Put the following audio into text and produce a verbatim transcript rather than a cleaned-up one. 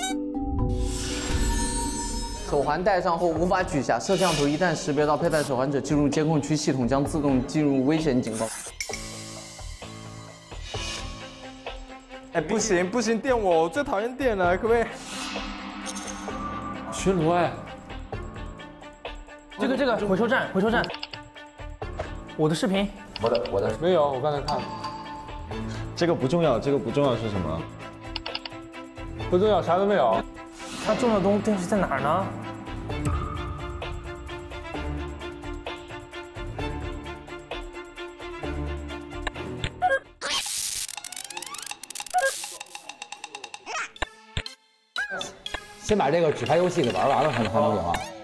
手环戴上后无法取下，摄像头一旦识别到佩戴手环者进入监控区，系统将自动进入危险警报。 哎，不行不行，电我，我最讨厌电了，可不可以？ 巡逻哎， 这个这个回收站回收站，我的视频， 我的我的没有，我刚才看了， 这个不重要，这个不重要是什么？ 不重要，啥都没有。 它重要的东东西在哪儿呢？ 先把这个纸牌游戏给玩完了，才能才能赢啊。